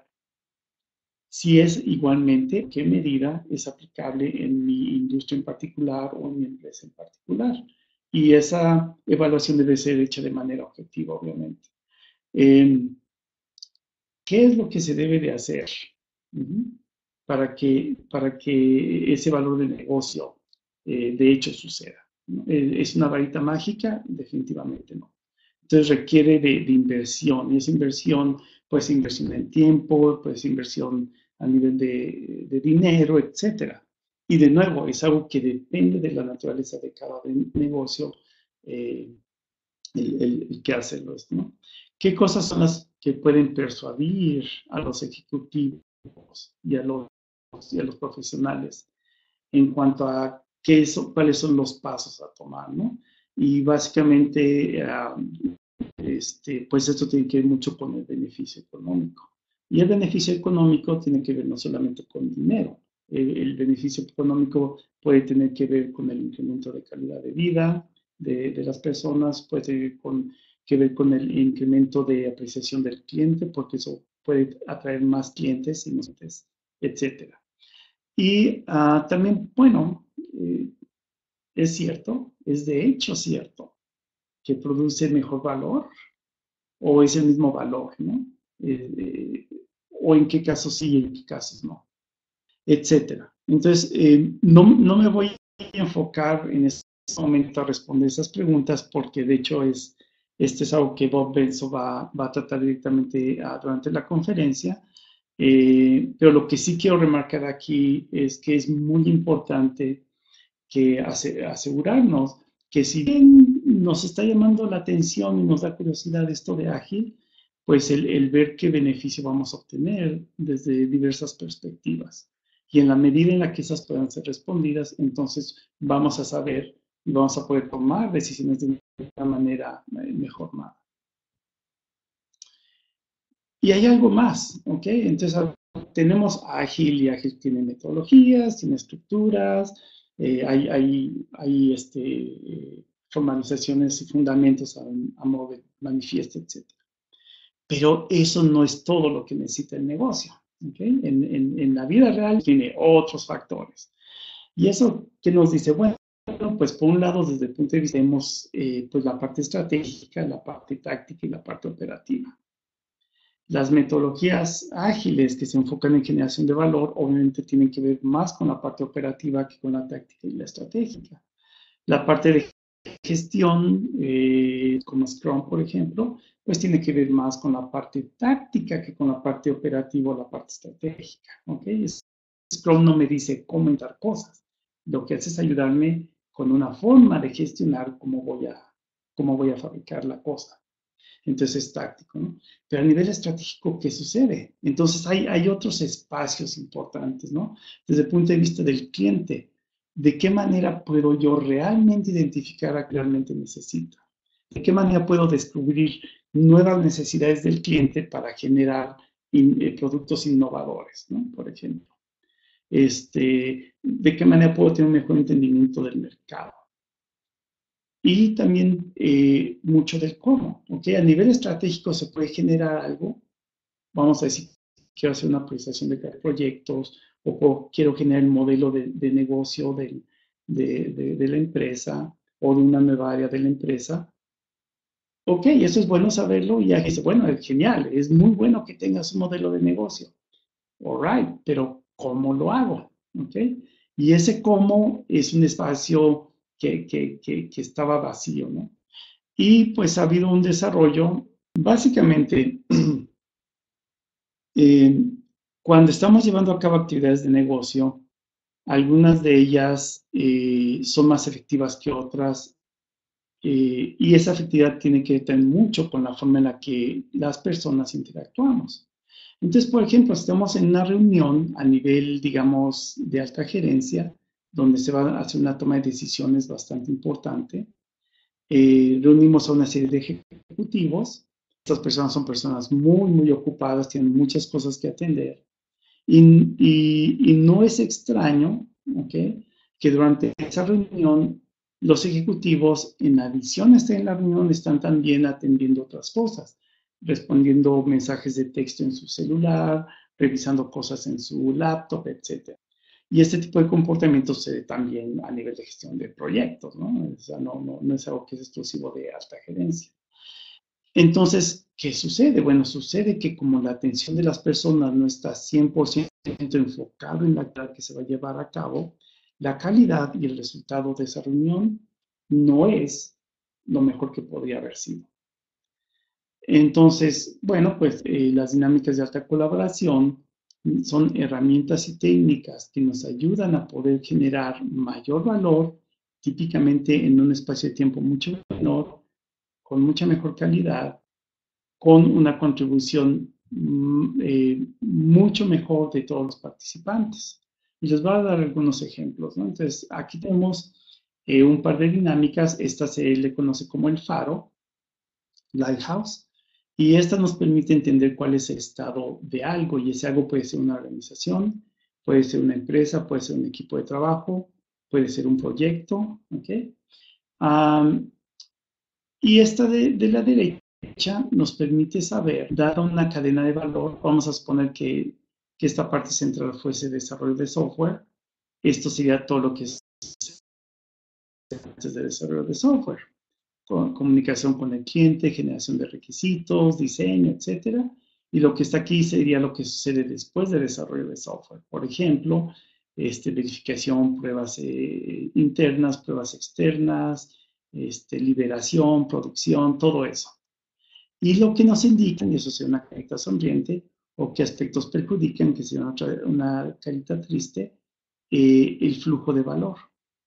si es igualmente qué medida es aplicable en mi industria en particular o en mi empresa en particular. Y esa evaluación debe ser hecha de manera objetiva, obviamente. Eh, ¿Qué es lo que se debe de hacer uh-huh, para, que, para que ese valor de negocio eh, de hecho suceda? ¿No? ¿Es una varita mágica? Definitivamente no. Entonces requiere de, de inversión, y esa inversión puede ser inversión en tiempo, puede ser inversión a nivel de, de dinero, etcétera. Y de nuevo, es algo que depende de la naturaleza de cada negocio, eh, el, el, el que hacerlo, ¿no? ¿Qué cosas son las que pueden persuadir a los ejecutivos y a los, y a los profesionales en cuanto a qué es, cuáles son los pasos a tomar, ¿no? y básicamente, uh, este, pues esto tiene que ver mucho con el beneficio económico. Y el beneficio económico tiene que ver no solamente con dinero, el, el beneficio económico puede tener que ver con el incremento de calidad de vida de, de las personas, puede tener con, que ver con el incremento de apreciación del cliente, porque eso puede atraer más clientes y más clientes, etcétera. Y uh, también, bueno, eh, es cierto, es de hecho cierto, que produce mejor valor o es el mismo valor, ¿no? Eh, eh, o en qué casos sí y en qué casos no, etcétera. Entonces, eh, no, no me voy a enfocar en este momento a responder esas preguntas porque de hecho es, este es algo que Bob Benzo va, va a tratar directamente uh, durante la conferencia. Eh, pero lo que sí quiero remarcar aquí es que es muy importante que asegurarnos que si bien nos está llamando la atención y nos da curiosidad esto de ágil, pues el, el ver qué beneficio vamos a obtener desde diversas perspectivas. Y en la medida en la que esas puedan ser respondidas, entonces vamos a saber y vamos a poder tomar decisiones de una manera mejor. Y hay algo más, ¿ok? Entonces tenemos ágil y ágil tiene metodologías, tiene estructuras, eh, hay, hay, hay este, eh, formalizaciones y fundamentos a, a modo de manifiesto, etcétera. Pero eso no es todo lo que necesita el negocio, ¿ok? En, en, en la vida real tiene otros factores. Y eso que nos dice, bueno, pues por un lado, desde el punto de vista, vemos eh, pues la parte estratégica, la parte táctica y la parte operativa. Las metodologías ágiles que se enfocan en generación de valor obviamente tienen que ver más con la parte operativa que con la táctica y la estratégica. La parte de gestión, eh, como Scrum, por ejemplo, pues tiene que ver más con la parte táctica que con la parte operativa o la parte estratégica. ¿Okay? Scrum no me dice cómo entrar cosas. Lo que hace es ayudarme con una forma de gestionar cómo voy a, cómo voy a fabricar la cosa. Entonces es táctico, ¿no? Pero a nivel estratégico, ¿qué sucede? Entonces hay, hay otros espacios importantes, ¿no? Desde el punto de vista del cliente, ¿de qué manera puedo yo realmente identificar a qué realmente necesita? ¿De qué manera puedo descubrir nuevas necesidades del cliente para generar in, eh, productos innovadores, ¿no? Por ejemplo. Este, ¿de qué manera puedo tener un mejor entendimiento del mercado? Y también eh, mucho del cómo, ¿ok? A nivel estratégico se puede generar algo, vamos a decir, quiero hacer una priorización de proyectos o, o quiero generar el modelo de, de negocio de, de, de, de, la empresa o de una nueva área de la empresa. Ok, eso es bueno saberlo y ya dice, bueno, es genial, es muy bueno que tengas un modelo de negocio. All right, pero ¿cómo lo hago? Ok, y ese cómo es un espacio que, que, que, que estaba vacío, ¿no? Y pues ha habido un desarrollo, básicamente, eh, cuando estamos llevando a cabo actividades de negocio, algunas de ellas eh, son más efectivas que otras eh, y esa efectividad tiene que ver mucho con la forma en la que las personas interactuamos. Entonces, por ejemplo, estamos en una reunión a nivel, digamos, de alta gerencia, donde se va a hacer una toma de decisiones bastante importante. Eh, reunimos a una serie de ejecutivos. Estas personas son personas muy, muy ocupadas, tienen muchas cosas que atender. Y, y, y no es extraño, ¿okay?, que durante esa reunión los ejecutivos, en adición a estar en la reunión, están también atendiendo otras cosas, respondiendo mensajes de texto en su celular, revisando cosas en su laptop, etcétera. Y este tipo de comportamiento se ve también a nivel de gestión de proyectos, ¿no? O sea, no, no, no es algo que es exclusivo de alta gerencia. Entonces, ¿qué sucede? Bueno, sucede que como la atención de las personas no está cien por ciento enfocado en la actividad que se va a llevar a cabo, la calidad y el resultado de esa reunión no es lo mejor que podría haber sido. Entonces, bueno, pues eh, las dinámicas de alta colaboración son herramientas y técnicas que nos ayudan a poder generar mayor valor, típicamente en un espacio de tiempo mucho menor, con mucha mejor calidad, con una contribución eh, mucho mejor de todos los participantes. Y les voy a dar algunos ejemplos, ¿no? Entonces, aquí tenemos eh, un par de dinámicas. Esta se le conoce como el faro, Lighthouse, y esta nos permite entender cuál es el estado de algo, y ese algo puede ser una organización, puede ser una empresa, puede ser un equipo de trabajo, puede ser un proyecto, ¿ok? Um, y esta de, de la derecha nos permite saber, dada una cadena de valor, vamos a suponer que, que esta parte central fuese desarrollo de software, esto sería todo lo que es antes de desarrollo de software, con comunicación con el cliente, generación de requisitos, diseño, etcétera. Y lo que está aquí sería lo que sucede después del desarrollo de software. Por ejemplo, este, verificación, pruebas eh, internas, pruebas externas, este, liberación, producción, todo eso. Y lo que nos indican, y eso sería una carita sonriente, o qué aspectos perjudican, que sería una, una carita triste, eh, el flujo de valor.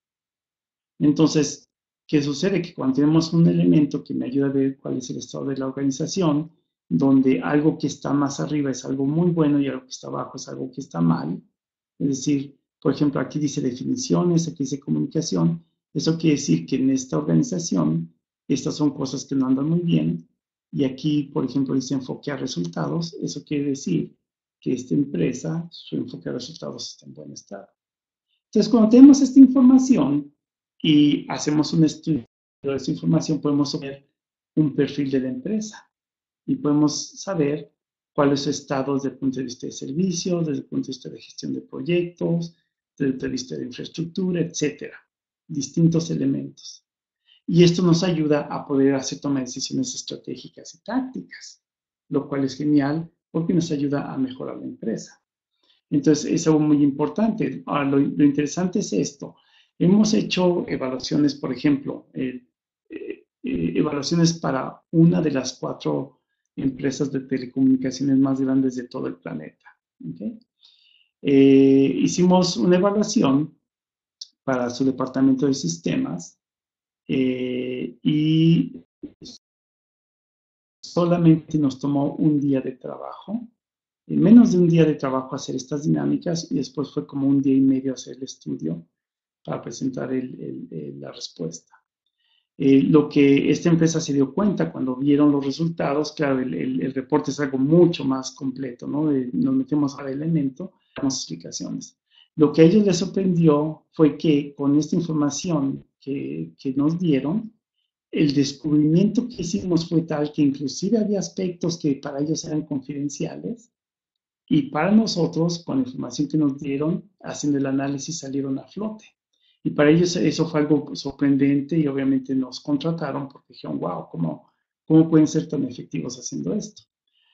Entonces, ¿qué sucede? Que cuando tenemos un elemento que me ayuda a ver cuál es el estado de la organización, donde algo que está más arriba es algo muy bueno y algo que está abajo es algo que está mal, es decir, por ejemplo, aquí dice definiciones, aquí dice comunicación, eso quiere decir que en esta organización estas son cosas que no andan muy bien, y aquí, por ejemplo, dice enfoque a resultados, eso quiere decir que esta empresa, su enfoque a resultados está en buen estado. Entonces, cuando tenemos esta información y hacemos un estudio de esta información, podemos ver un perfil de la empresa y podemos saber cuál es su estado desde el punto de vista de servicios, desde el punto de vista de gestión de proyectos, desde el punto de vista de infraestructura, etcétera. Distintos elementos. Y esto nos ayuda a poder hacer tomar decisiones estratégicas y tácticas, lo cual es genial porque nos ayuda a mejorar la empresa. Entonces, es algo muy importante. Ahora, lo, lo interesante es esto. Hemos hecho evaluaciones, por ejemplo, eh, eh, evaluaciones para una de las cuatro empresas de telecomunicaciones más grandes de todo el planeta. ¿Okay? Eh, hicimos una evaluación para su departamento de sistemas eh, y solamente nos tomó un día de trabajo. En menos de un día de trabajo hacer estas dinámicas y después fue como un día y medio hacer el estudio para presentar el, el, el, la respuesta. Eh, lo que esta empresa se dio cuenta cuando vieron los resultados, claro, el, el, el reporte es algo mucho más completo, ¿no? Eh, nos metemos al elemento, damos explicaciones. Lo que a ellos les sorprendió fue que con esta información que, que nos dieron, el descubrimiento que hicimos fue tal que inclusive había aspectos que para ellos eran confidenciales, y para nosotros, con la información que nos dieron, haciendo el análisis, salieron a flote. Y para ellos eso fue algo sorprendente y obviamente nos contrataron porque dijeron, wow, ¿cómo, cómo pueden ser tan efectivos haciendo esto?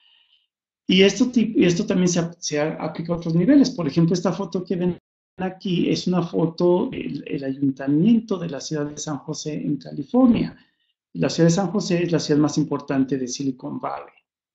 Y esto, esto también se, se aplica a otros niveles. Por ejemplo, esta foto que ven aquí es una foto del el ayuntamiento de la ciudad de San José en California. La ciudad de San José es la ciudad más importante de Silicon Valley.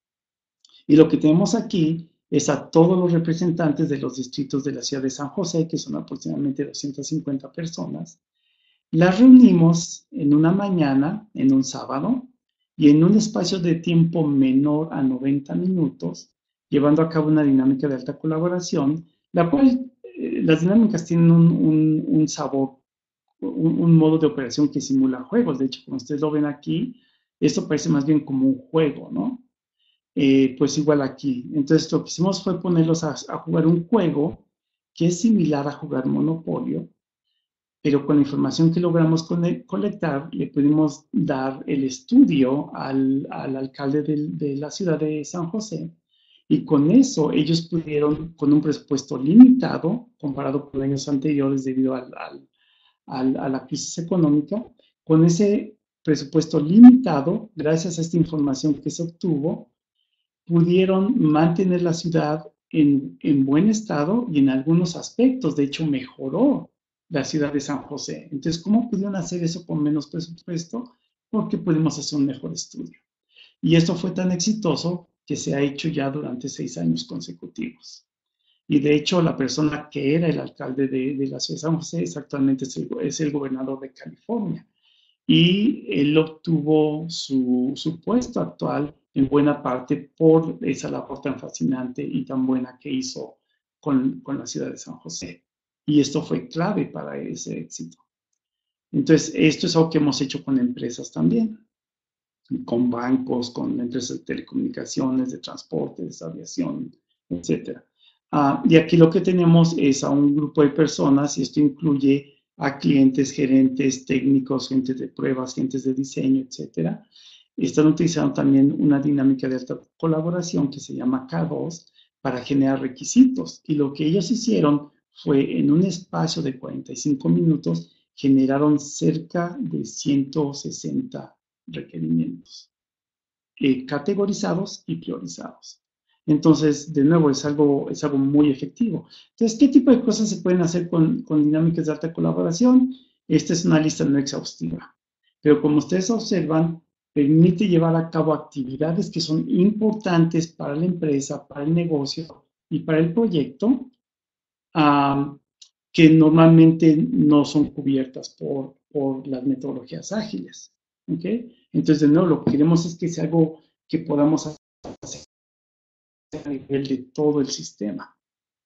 Y lo que tenemos aquí es a todos los representantes de los distritos de la ciudad de San José, que son aproximadamente doscientas cincuenta personas. Las reunimos en una mañana, en un sábado, y en un espacio de tiempo menor a noventa minutos, llevando a cabo una dinámica de alta colaboración, la cual eh, las dinámicas tienen un, un, un sabor, un, un modo de operación que simula juegos. De hecho, como ustedes lo ven aquí, esto parece más bien como un juego, ¿no? Eh, pues igual aquí. Entonces lo que hicimos fue ponerlos a, a jugar un juego que es similar a jugar Monopolio, pero con la información que logramos colectar le pudimos dar el estudio al, al alcalde de, de la ciudad de San José, y con eso ellos pudieron, con un presupuesto limitado comparado con años anteriores debido al, al, al, a la crisis económica, con ese presupuesto limitado, gracias a esta información que se obtuvo, pudieron mantener la ciudad en, en buen estado y en algunos aspectos, de hecho, mejoró la ciudad de San José. Entonces, ¿cómo pudieron hacer eso con menos presupuesto? Porque pudimos hacer un mejor estudio. Y esto fue tan exitoso que se ha hecho ya durante seis años consecutivos. Y de hecho, la persona que era el alcalde de, de la ciudad de San José es actualmente es el, es el gobernador de California. Y él obtuvo su, su puesto actual en buena parte por esa labor tan fascinante y tan buena que hizo con, con la ciudad de San José. Y esto fue clave para ese éxito. Entonces, esto es algo que hemos hecho con empresas también, con bancos, con empresas de telecomunicaciones, de transportes, de aviación, etcétera. Uh, y aquí lo que tenemos es a un grupo de personas, y esto incluye a clientes, gerentes, técnicos, gentes de pruebas, gentes de diseño, etcétera. Están utilizando también una dinámica de alta colaboración que se llama K dos para generar requisitos. Y lo que ellos hicieron fue, en un espacio de cuarenta y cinco minutos, generaron cerca de ciento sesenta requerimientos, eh, categorizados y priorizados. Entonces, de nuevo, es algo, es algo muy efectivo. Entonces, ¿qué tipo de cosas se pueden hacer con, con dinámicas de alta colaboración? Esta es una lista no exhaustiva, pero como ustedes observan, permite llevar a cabo actividades que son importantes para la empresa, para el negocio y para el proyecto, um, que normalmente no son cubiertas por, por las metodologías ágiles. ¿Okay? Entonces, de nuevo, lo que queremos es que sea algo que podamos hacer a nivel de todo el sistema.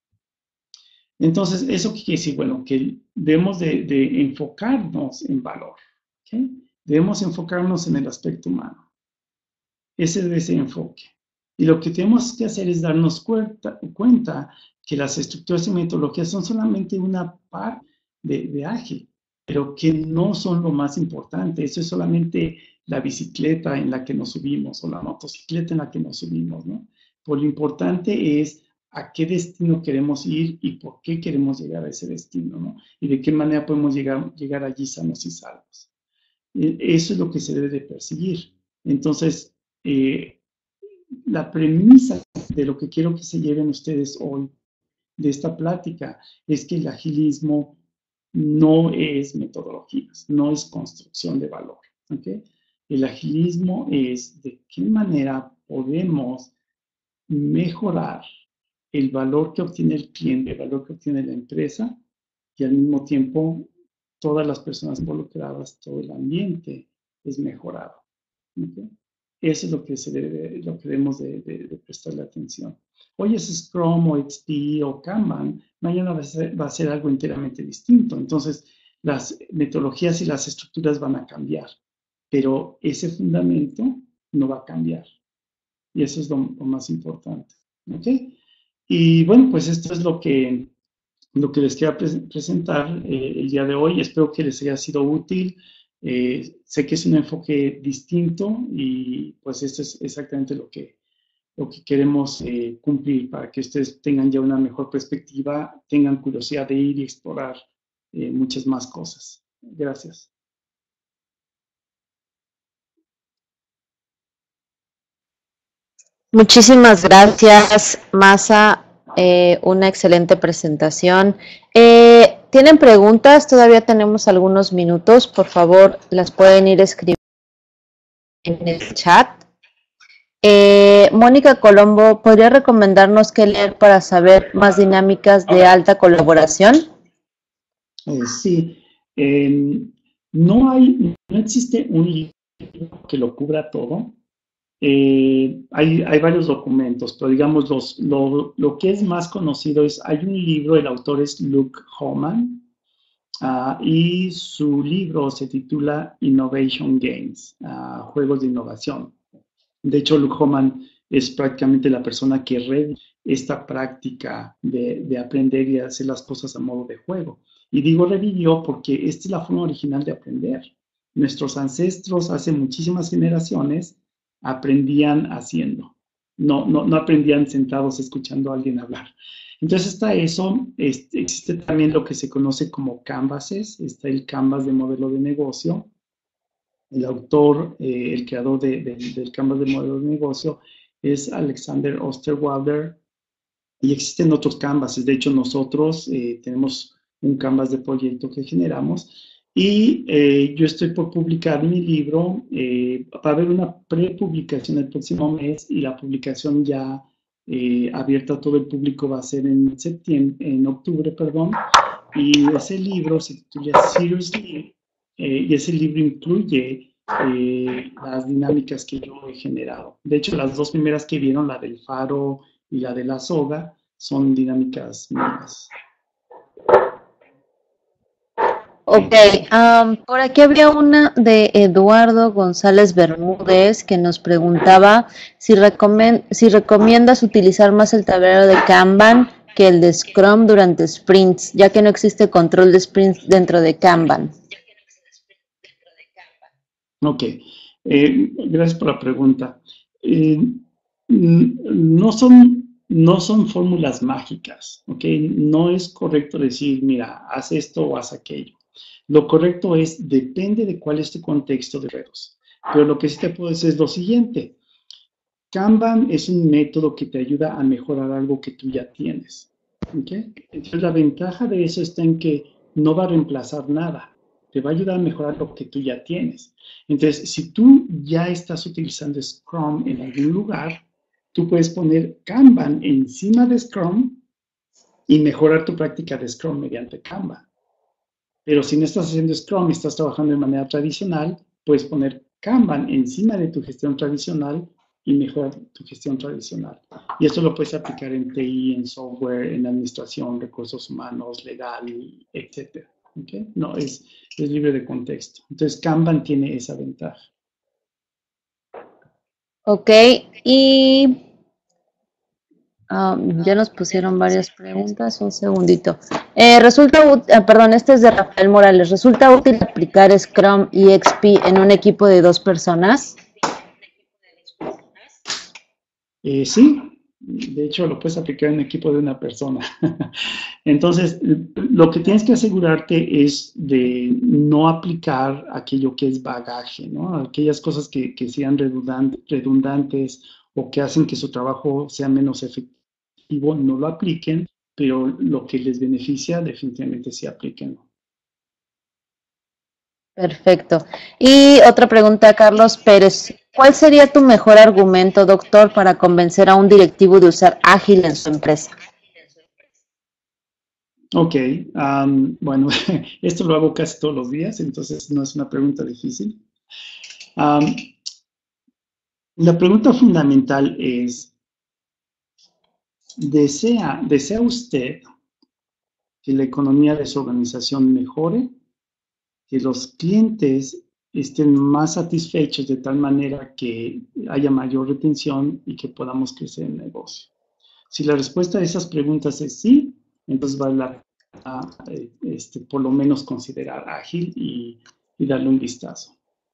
Entonces, ¿eso qué quiere decir? Bueno, que debemos de, de enfocarnos en valor. ¿Okay? Debemos enfocarnos en el aspecto humano. Ese debe ser el enfoque. Y lo que tenemos que hacer es darnos cuenta, cuenta que las estructuras y metodologías son solamente una parte de, de ágil, pero que no son lo más importante. Eso es solamente la bicicleta en la que nos subimos o la motocicleta en la que nos subimos, ¿no? Pues lo importante es a qué destino queremos ir y por qué queremos llegar a ese destino, ¿no? Y de qué manera podemos llegar, llegar allí sanos y salvos. Eso es lo que se debe de perseguir. Entonces, eh, la premisa de lo que quiero que se lleven ustedes hoy de esta plática es que el agilismo no es metodologías, no es construcción de valor. ¿Okay? El agilismo es de qué manera podemos mejorar el valor que obtiene el cliente, el valor que obtiene la empresa y al mismo tiempo todas las personas involucradas, todo el ambiente es mejorado. ¿Okay? Eso es lo que, se debe, lo que debemos de, de, de prestarle atención. Hoy es Scrum o X P o Kanban, mañana va a, ser, va a ser algo enteramente distinto. Entonces, las metodologías y las estructuras van a cambiar, pero ese fundamento no va a cambiar. Y eso es lo, lo más importante. ¿Ok? Y bueno, pues esto es lo que, lo que les quiero pre presentar eh, el día de hoy. Espero que les haya sido útil. Eh, sé que es un enfoque distinto y pues esto es exactamente lo que, lo que queremos eh, cumplir para que ustedes tengan ya una mejor perspectiva, tengan curiosidad de ir y explorar eh, muchas más cosas. Gracias. Muchísimas gracias, Masa. Eh, una excelente presentación. Eh, ¿Tienen preguntas? Todavía tenemos algunos minutos. Por favor, las pueden ir escribiendo en el chat. Eh, Mónica Colombo, ¿podría recomendarnos qué leer para saber más dinámicas de alta colaboración? Eh, sí. Eh, no hay, no existe un libro que lo cubra todo. Eh, hay, hay varios documentos, pero digamos, los, lo, lo que es más conocido es, hay un libro, el autor es Luke Homan, uh, y su libro se titula Innovation Games, uh, Juegos de Innovación. De hecho, Luke Homan es prácticamente la persona que revive esta práctica de, de aprender y hacer las cosas a modo de juego. Y digo revivió porque esta es la forma original de aprender. Nuestros ancestros hace muchísimas generaciones aprendían haciendo, no, no, no aprendían sentados escuchando a alguien hablar. Entonces está eso, este, existe también lo que se conoce como canvases, está el canvas de modelo de negocio. El autor, eh, el creador de, de, del canvas de modelo de negocio es Alexander Osterwalder y existen otros canvases. De hecho, nosotros eh, tenemos un canvas de proyecto que generamos. Y eh, yo estoy por publicar mi libro, eh, va a haber una prepublicación el próximo mes y la publicación ya eh, abierta a todo el público va a ser en septiembre, en octubre, perdón, y ese libro se titula Seriously, eh, y ese libro incluye eh, las dinámicas que yo he generado. De hecho, las dos primeras que vieron, la del faro y la de la soga, son dinámicas mías. Ok, um, por aquí había una de Eduardo González Bermúdez que nos preguntaba si, recomen si recomiendas utilizar más el tablero de Kanban que el de Scrum durante sprints, ya que no existe control de sprints dentro de Kanban. Ok, eh, gracias por la pregunta. Eh, no son, no son fórmulas mágicas, ¿ok? No es correcto decir, mira, haz esto o haz aquello. Lo correcto es, depende de cuál es tu contexto de retos. Pero lo que sí te puedo decir es lo siguiente. Kanban es un método que te ayuda a mejorar algo que tú ya tienes, ¿ok? Entonces la ventaja de eso está en que no va a reemplazar nada. Te va a ayudar a mejorar lo que tú ya tienes. Entonces, si tú ya estás utilizando Scrum en algún lugar, tú puedes poner Kanban encima de Scrum y mejorar tu práctica de Scrum mediante Kanban. Pero si no estás haciendo Scrum y estás trabajando de manera tradicional, puedes poner Kanban encima de tu gestión tradicional y mejorar tu gestión tradicional. Y esto lo puedes aplicar en T I, en software, en administración, recursos humanos, legal, etcétera. ¿Okay? No, es, es libre de contexto. Entonces, Kanban tiene esa ventaja. Ok, y um, ya nos pusieron varias preguntas, un segundito. Eh, resulta útil, eh, perdón, este es de Rafael Morales. ¿Resulta útil aplicar Scrum y X P en un equipo de dos personas? Eh, sí, de hecho lo puedes aplicar en un equipo de una persona. Entonces, lo que tienes que asegurarte es de no aplicar aquello que es bagaje, ¿no? Aquellas cosas que, que sean redundante, redundantes o que hacen que su trabajo sea menos efectivo, no lo apliquen, pero lo que les beneficia definitivamente sí aplíquenlo. Perfecto. Y otra pregunta, Carlos Pérez. ¿Cuál sería tu mejor argumento, doctor, para convencer a un directivo de usar Ágil en su empresa? Ok, um, bueno, esto lo hago casi todos los días, entonces no es una pregunta difícil. Um, la pregunta fundamental es, ¿desea, ¿desea usted que la economía de su organización mejore, que los clientes estén más satisfechos de tal manera que haya mayor retención y que podamos crecer el negocio? Si la respuesta a esas preguntas es sí, entonces vale la pena este, por lo menos considerar Ágil y, y darle un vistazo.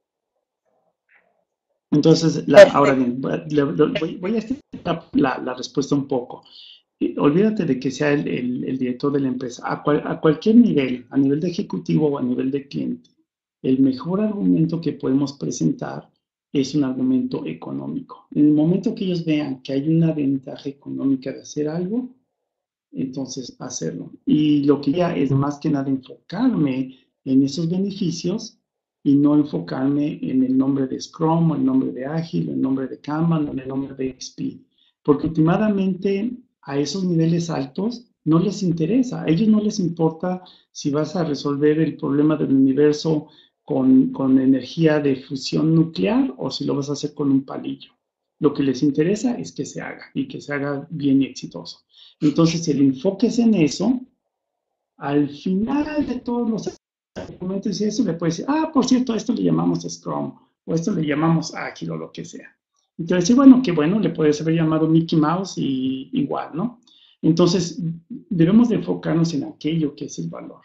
Entonces, la, ahora bien, voy, voy a estirar la, la respuesta un poco. Olvídate de que sea el, el, el director de la empresa. A, cual, a cualquier nivel, a nivel de ejecutivo o a nivel de cliente, el mejor argumento que podemos presentar es un argumento económico. En el momento que ellos vean que hay una ventaja económica de hacer algo, entonces hacerlo. Y lo que ya es más que nada enfocarme en esos beneficios y no enfocarme en el nombre de Scrum, o el nombre de Ágil, o el nombre de Kanban, o el nombre de X P. Porque últimamente a esos niveles altos no les interesa. A ellos no les importa si vas a resolver el problema del universo con, con energía de fusión nuclear o si lo vas a hacer con un palillo. Lo que les interesa es que se haga y que se haga bien y exitoso. Entonces, si el enfoque es en eso, al final de todos los argumentos y eso le puedes decir, ah, por cierto, a esto le llamamos Scrum o a esto le llamamos Ágil o lo que sea. Entonces, bueno, qué bueno, le puedes haber llamado Mickey Mouse y igual, ¿no? Entonces, debemos de enfocarnos en aquello que es el valor.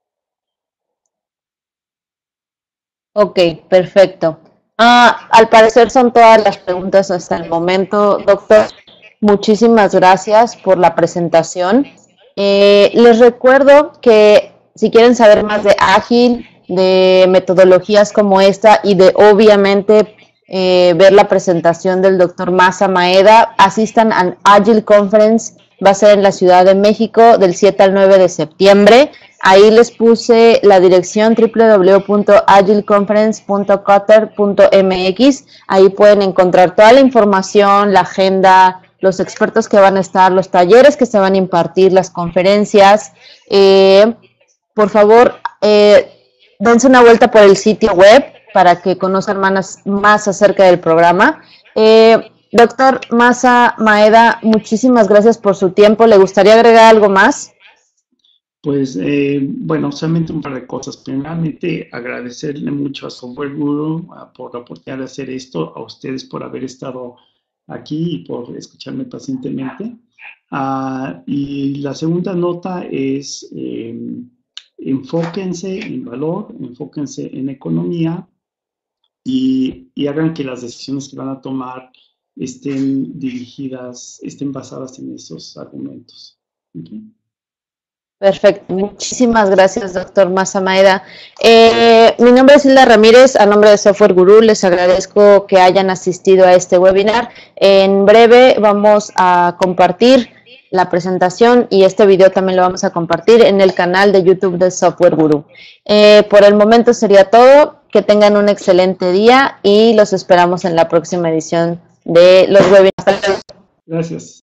Ok, perfecto. Ah, al parecer son todas las preguntas hasta el momento, doctor. Muchísimas gracias por la presentación. Eh, les recuerdo que si quieren saber más de Ágil, de metodologías como esta y de obviamente eh, ver la presentación del doctor Masa Maeda, asistan al Agile Conference, va a ser en la Ciudad de México del siete al nueve de septiembre. Ahí les puse la dirección doble u doble u doble u punto agile conference punto cotter punto m x. Ahí pueden encontrar toda la información, la agenda, los expertos que van a estar, los talleres que se van a impartir, las conferencias. Eh, por favor, eh, dense una vuelta por el sitio web para que conozcan más, más acerca del programa. Eh, doctor Masa Maeda, muchísimas gracias por su tiempo. ¿Le gustaría agregar algo más? Pues eh, bueno, solamente un par de cosas. Primeramente, agradecerle mucho a Software Guru ah, por la oportunidad de hacer esto, a ustedes por haber estado aquí y por escucharme pacientemente. Ah, y la segunda nota es eh, enfóquense en valor, enfóquense en economía y, y hagan que las decisiones que van a tomar estén dirigidas, estén basadas en esos argumentos. ¿Okay? Perfecto, muchísimas gracias, doctor Maza Maeda. Eh, mi nombre es Hilda Ramírez, a nombre de Software Guru, les agradezco que hayan asistido a este webinar. En breve vamos a compartir la presentación y este video también lo vamos a compartir en el canal de YouTube de Software Guru. Eh, por el momento sería todo, que tengan un excelente día y los esperamos en la próxima edición de los webinars. Gracias.